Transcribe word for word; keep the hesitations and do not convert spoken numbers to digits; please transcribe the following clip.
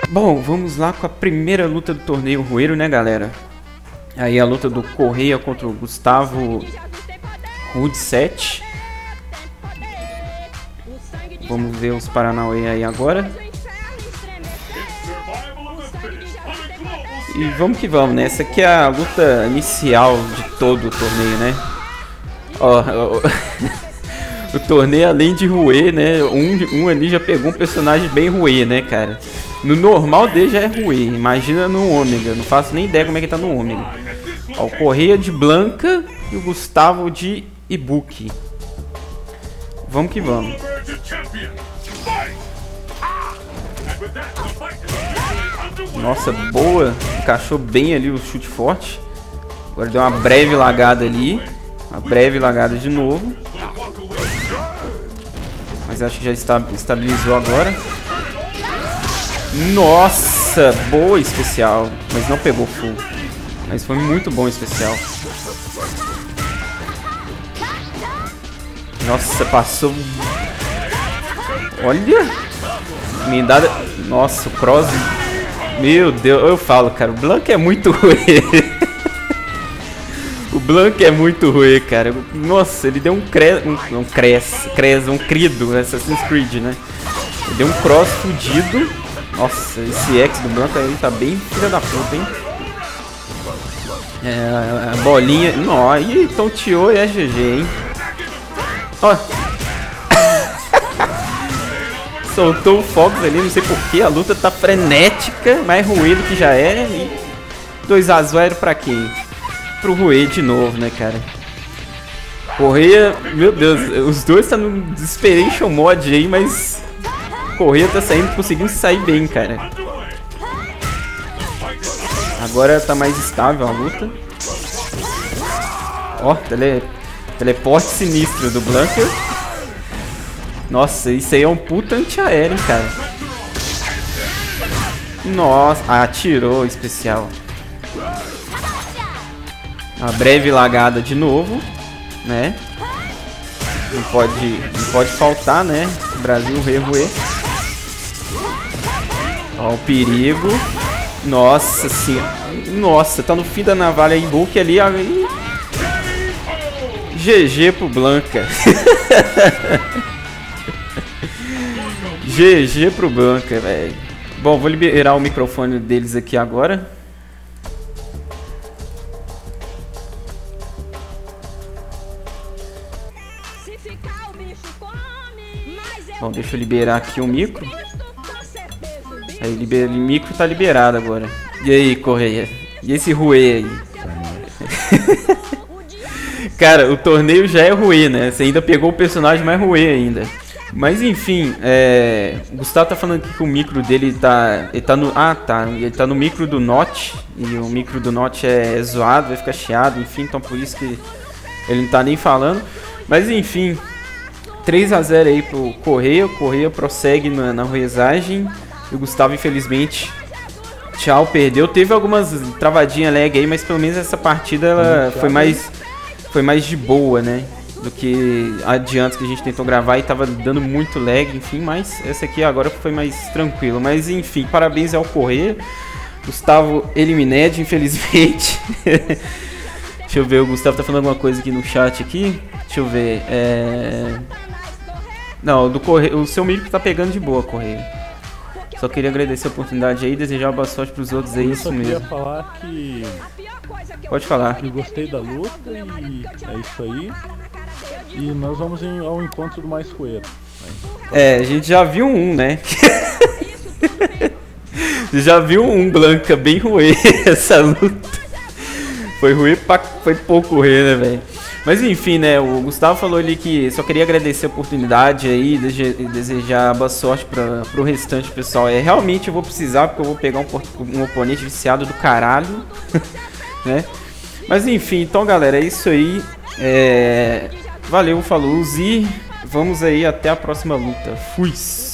Bom, vamos lá com a primeira luta do torneio Rueiro, né, galera? Aí a luta do Correia contra o Gustavo Rudset. Vamos ver os Paranauê aí agora. E vamos que vamos, né? Essa aqui é a luta inicial de todo o torneio, né? Ó, ó, o torneio, além de Ruê, né? Um, um ali já pegou um personagem bem Ruê, né, cara? No normal dele já é Ruê. Imagina no Ômega. Não faço nem ideia como é que tá no Ômega. Ó, o Correia de Blanca e o Gustavo de Ibuki. Vamos que vamos. Nossa, boa. Encaixou bem ali o chute forte. Agora deu uma breve lagada ali. Uma breve lagada de novo. Mas acho que já está, estabilizou agora. Nossa, boa especial. Mas não pegou full. Mas foi muito bom especial. Nossa, passou. Olha. Emendada. Nossa, o cross. Meu Deus, eu falo, cara. O Blanca é muito ruim. O Blanca é muito ruim, cara. Nossa, ele deu um cres. Um, um cres. Cres. Um crido. Assassin's Creed, né? Ele deu um cross fudido. Nossa, esse X do Blanca aí tá bem filha da puta, hein? É, a bolinha. Nossa, ih, tonteou e é G G, hein? Ó. Soltou o Fox ali, não sei porquê. A luta tá frenética, mais Ruê do que já é. E dois a zero pra quem? Pro Ruê de novo, né, cara? Correia, meu Deus, os dois tá no Desperation Mod aí, mas Correia tá saindo, conseguindo sair bem, cara. Agora tá mais estável a luta. Ó, tele, teleporte sinistro do Blanca. Nossa, isso aí é um puta antiaéreo, hein, cara. Nossa, ah, atirou o especial. Uma breve lagada de novo, né? Não pode, não pode faltar, né? Brasil, Rei, Ruê. Ó, o perigo. Nossa senhora. Nossa, tá no fim da navalha aí, Book ali. aí. G G pro Blanca. G G pro Blanca, velho. Bom, vou liberar o microfone deles aqui agora. Bom, deixa eu liberar aqui o micro. Aí, libera, o micro tá liberado agora. E aí, Correia? E esse Ruê aí? Cara, o torneio já é Ruê, né? Você ainda pegou o personagem mais Ruê ainda. Mas enfim, é... o Gustavo tá falando aqui que o micro dele tá... Ele tá no... Ah, tá. Ele tá no micro do Note. E o micro do Note é zoado, vai ficar chiado, enfim. Então por isso que ele não tá nem falando. Mas enfim, três a zero aí pro Correia. O Correia prossegue na, na ruezagem. E o Gustavo, infelizmente, tchau, perdeu. Teve algumas travadinhas lag aí, mas pelo menos essa partida ela foi mais, foi mais de boa, né? Do que adiante que a gente tentou gravar e tava dando muito lag, enfim. Mas essa aqui agora foi mais tranquilo. Mas enfim, parabéns ao Correia. Gustavo Elimined, infelizmente. Deixa eu ver, o Gustavo tá falando alguma coisa aqui no chat aqui. Deixa eu ver. É... Não, do Correia, o seu micro tá pegando de boa, Correia. Só queria agradecer a oportunidade aí e desejar boa sorte pros outros aí, isso mesmo. Eu só queria falar que... Pode falar. Eu gostei da luta e é isso aí. E nós vamos em, ao encontro do mais Rueiro. É, a gente já viu um, né? Já viu um Blanca bem Ruê essa luta. Foi Ruê pra... Foi pouco Ruê, né, velho? Mas enfim, né, o Gustavo falou ali que só queria agradecer a oportunidade aí e desejar boa sorte para pro restante, pessoal. É, realmente eu vou precisar, porque eu vou pegar um, um oponente viciado do caralho, né? Mas enfim, então galera, é isso aí. É... Valeu, falou, e vamos aí até a próxima luta. Fui!